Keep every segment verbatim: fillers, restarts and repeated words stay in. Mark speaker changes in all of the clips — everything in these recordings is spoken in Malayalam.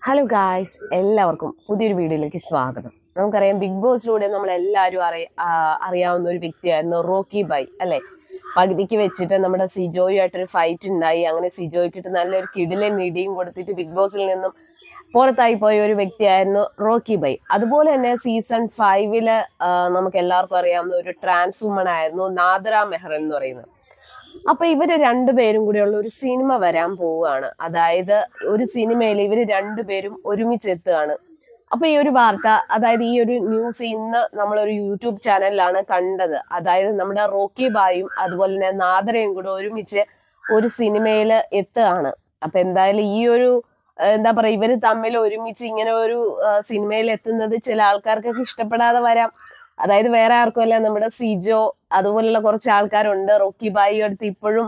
Speaker 1: ഹലോ ഗായ്സ്, എല്ലാവർക്കും പുതിയൊരു വീഡിയോയിലേക്ക് സ്വാഗതം. നമുക്കറിയാം, ബിഗ് ബോസിലൂടെ നമ്മൾ എല്ലാവരും അറിയ അറിയാവുന്ന ഒരു വ്യക്തിയായിരുന്നു റോക്കി ഭായ് അല്ലെ. പകുതിക്ക് വെച്ചിട്ട് നമ്മുടെ സിജോയുമായിട്ടൊരു ഫൈറ്റ് ഉണ്ടായി. അങ്ങനെ സിജോയ്ക്കിട്ട് നല്ലൊരു കിടിലൻ ഇടിയും കൊടുത്തിട്ട് ബിഗ് ബോസിൽ നിന്നും പുറത്തായി പോയ ഒരു വ്യക്തിയായിരുന്നു റോക്കി ഭായ്. അതുപോലെ തന്നെ സീസൺ ഫൈവില് നമുക്ക് എല്ലാവർക്കും അറിയാവുന്ന ഒരു ട്രാൻസ് വുമൺ ആയിരുന്നു നാദ്ര മെഹ്റൻ എന്ന് പറയുന്നത്. അപ്പൊ ഇവര് രണ്ടുപേരും കൂടെയുള്ള ഒരു സിനിമ വരാൻ പോവുകയാണ്. അതായത് ഒരു സിനിമയിൽ ഇവര് രണ്ടുപേരും ഒരുമിച്ച് എത്തുകയാണ്. അപ്പൊ ഈ ഒരു വാർത്ത, അതായത് ഈ ഒരു ന്യൂസ് ഇന്ന് നമ്മളൊരു യൂട്യൂബ് ചാനലിലാണ് കണ്ടത്. അതായത് നമ്മുടെ റോക്കി ഭായും അതുപോലെ തന്നെ നാദരയും കൂടെ ഒരുമിച്ച് ഒരു സിനിമയിൽ എത്തുകയാണ്. അപ്പൊ എന്തായാലും ഈ ഒരു എന്താ പറയാ, ഇവര് തമ്മിൽ ഒരുമിച്ച് ഇങ്ങനെ ഒരു സിനിമയിൽ എത്തുന്നത് ചില ആൾക്കാർക്കൊക്കെ ഇഷ്ടപ്പെടാതെ വരാം. അതായത് വേറെ ആർക്കുമല്ല, നമ്മുടെ സിജോ അതുപോലുള്ള കുറച്ച് ആൾക്കാരുണ്ട്. റോക്കി ഭായി അടുത്ത് ഇപ്പോഴും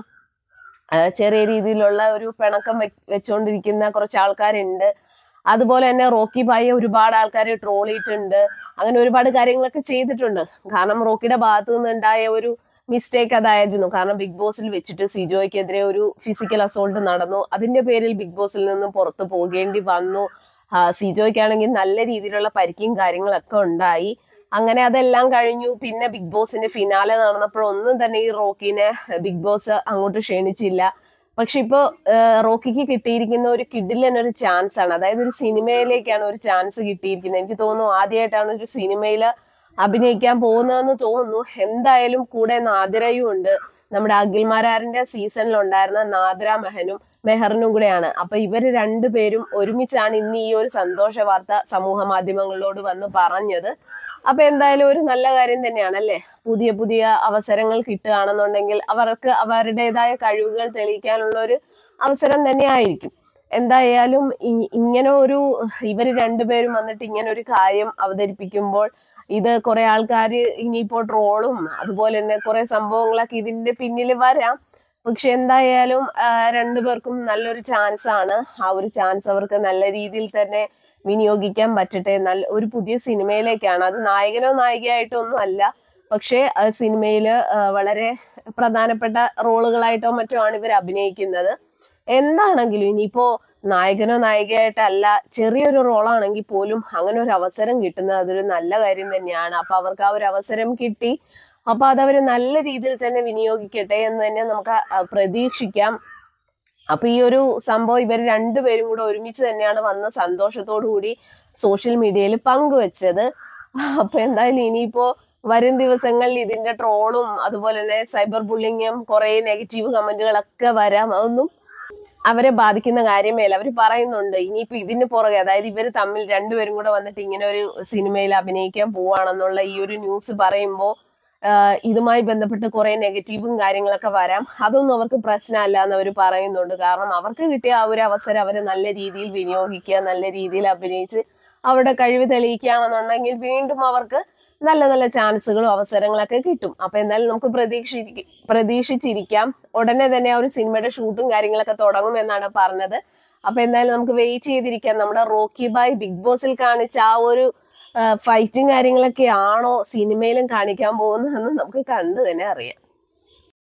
Speaker 1: ചെറിയ രീതിയിലുള്ള ഒരു പിണക്കം വെച്ചുകൊണ്ടിരിക്കുന്ന കുറച്ച് ആൾക്കാരുണ്ട്. അതുപോലെ തന്നെ റോക്കി ഭായി ഒരുപാട് ആൾക്കാർ ട്രോളിയിട്ടുണ്ട്. അങ്ങനെ ഒരുപാട് കാര്യങ്ങളൊക്കെ ചെയ്തിട്ടുണ്ട്. കാരണം റോക്കിയുടെ ഭാഗത്തു നിന്നുണ്ടായ ഒരു മിസ്റ്റേക്ക് അതായിരുന്നു. കാരണം ബിഗ് ബോസിൽ വെച്ചിട്ട് സിജോയ്ക്കെതിരെ ഒരു ഫിസിക്കൽ അസോൾട്ട് നടന്നു. അതിന്റെ പേരിൽ ബിഗ് ബോസിൽ നിന്നും പുറത്തു പോകേണ്ടി വന്നു. സിജോയ്ക്കാണെങ്കിൽ നല്ല രീതിയിലുള്ള പരിക്കും കാര്യങ്ങളൊക്കെ ഉണ്ടായി. അങ്ങനെ അതെല്ലാം കഴിഞ്ഞു. പിന്നെ ബിഗ് ബോസിന്റെ ഫിനാലെ നടന്നപ്പോഴൊന്നും തന്നെ ഈ റോക്കിനെ ബിഗ് ബോസ് അങ്ങോട്ട് ക്ഷണിച്ചില്ല. പക്ഷെ ഇപ്പൊ റോക്കിക്ക് കിട്ടിയിരിക്കുന്ന ഒരു കിഡിലൻ ഒരു ചാൻസ് ആണ്. അതായത് ഒരു സിനിമയിലേക്കാണ് ഒരു ചാൻസ് കിട്ടിയിരിക്കുന്നത്. എനിക്ക് തോന്നുന്നു ആദ്യമായിട്ടാണ് ഒരു സിനിമയിൽ അഭിനയിക്കാൻ പോകുന്നതെന്ന് തോന്നുന്നു. എന്തായാലും കൂടെ നാദിരയും ഉണ്ട്. നമ്മുടെ അഖിൽമാരാറിന്റെ സീസണിൽ ഉണ്ടായിരുന്ന നാദിര മെഹനും മെഹറിനും കൂടെയാണ്. അപ്പൊ ഇവര് രണ്ടുപേരും ഒരുമിച്ചാണ് ഇന്ന് ഈ ഒരു സന്തോഷ വാർത്ത സമൂഹ മാധ്യമങ്ങളോട് വന്ന് പറഞ്ഞത്. അപ്പൊ എന്തായാലും ഒരു നല്ല കാര്യം തന്നെയാണ് അല്ലെ. പുതിയ പുതിയ അവസരങ്ങൾ കിട്ടുകയാണെന്നുണ്ടെങ്കിൽ അവർക്ക് അവരുടേതായ കഴിവുകൾ തെളിയിക്കാനുള്ള ഒരു അവസരം തന്നെയായിരിക്കും. എന്തായാലും ഇങ്ങനെ ഒരു ഇവര് രണ്ടുപേരും വന്നിട്ട് ഇങ്ങനെ ഒരു കാര്യം അവതരിപ്പിക്കുമ്പോൾ ഇത് കുറെ ആൾക്കാർ ഇനിയിപ്പോ ട്രോളും അതുപോലെ തന്നെ കുറെ സംഭവങ്ങളൊക്കെ ഇതിന്റെ പിന്നിൽ വരാം. പക്ഷെ എന്തായാലും രണ്ടുപേർക്കും നല്ലൊരു ചാൻസ് ആണ്. ആ ഒരു ചാൻസ് അവർക്ക് നല്ല രീതിയിൽ തന്നെ വിനിയോഗിക്കാൻ പറ്റട്ടെ. നല്ല ഒരു പുതിയ സിനിമയിലേക്കാണ്, അത് നായകനോ നായികയായിട്ടോ ഒന്നും അല്ല. പക്ഷെ സിനിമയിൽ വളരെ പ്രധാനപ്പെട്ട റോളുകളായിട്ടോ മറ്റോ ആണ് ഇവർ അഭിനയിക്കുന്നത്. എന്താണെങ്കിലും ഇനിയിപ്പോ നായകനോ നായികയായിട്ടല്ല, ചെറിയൊരു റോളാണെങ്കിൽ പോലും അങ്ങനെ ഒരു അവസരം കിട്ടുന്നത് അതൊരു നല്ല കാര്യം തന്നെയാണ്. അപ്പൊ അവർക്ക് ആ ഒരു അവസരം കിട്ടി. അപ്പൊ അതവര് നല്ല രീതിയിൽ തന്നെ വിനിയോഗിക്കട്ടെ എന്ന് തന്നെ നമുക്ക് പ്രതീക്ഷിക്കാം. അപ്പൊ ഈ ഒരു സംഭവം ഇവർ രണ്ടുപേരും കൂടെ ഒരുമിച്ച് തന്നെയാണ് വന്ന് സന്തോഷത്തോടു കൂടി സോഷ്യൽ മീഡിയയിൽ പങ്കുവെച്ചത്. അപ്പൊ എന്തായാലും ഇനിയിപ്പോ വരും ദിവസങ്ങളിൽ ഇതിന്റെ ട്രോളും അതുപോലെ തന്നെ സൈബർ ബുള്ളിങ്ങും കുറെ നെഗറ്റീവ് കമന്റുകളൊക്കെ വരാം. അതൊന്നും അവരെ ബാധിക്കുന്ന കാര്യമേല. അവർ പറയുന്നുണ്ട് ഇനിയിപ്പോ ഇതിന് പുറകെ, അതായത് ഇവർ തമ്മിൽ രണ്ടുപേരും കൂടെ വന്നിട്ട് ഇങ്ങനെ ഒരു സിനിമയിൽ അഭിനയിക്കാൻ പോവാണെന്നുള്ള ഈ ഒരു ന്യൂസ് പറയുമ്പോൾ ഇതുമായി ബന്ധപ്പെട്ട് കുറെ നെഗറ്റീവും കാര്യങ്ങളൊക്കെ വരാം. അതൊന്നും അവർക്ക് പ്രശ്നമല്ല എന്ന് അവർ പറയുന്നുണ്ട്. കാരണം അവർക്ക് കിട്ടിയ ആ ഒരു അവസരം അവര് നല്ല രീതിയിൽ വിനിയോഗിക്കുക, നല്ല രീതിയിൽ അഭിനയിച്ച് അവരുടെ കഴിവ് തെളിയിക്കുകയാണെന്നുണ്ടെങ്കിൽ വീണ്ടും അവർക്ക് നല്ല നല്ല ചാൻസുകളും അവസരങ്ങളൊക്കെ കിട്ടും. അപ്പൊ എന്തായാലും നമുക്ക് പ്രതീക്ഷി പ്രതീക്ഷിച്ചിരിക്കാം. ഉടനെ തന്നെ ആ ഒരു സിനിമയുടെ ഷൂട്ടും കാര്യങ്ങളൊക്കെ തുടങ്ങും എന്നാണ് പറഞ്ഞത്. അപ്പൊ എന്തായാലും നമുക്ക് വെയിറ്റ് ചെയ്തിരിക്കാം. നമ്മുടെ റോക്കി ഭായ് ബിഗ് ബോസിൽ കാണിച്ച ആ ഒരു ഫൈറ്റും കാര്യങ്ങളൊക്കെ ആണോ സിനിമയിലും കാണിക്കാൻ പോകുന്നതെന്ന് നമുക്ക് കണ്ടു തന്നെ അറിയാം.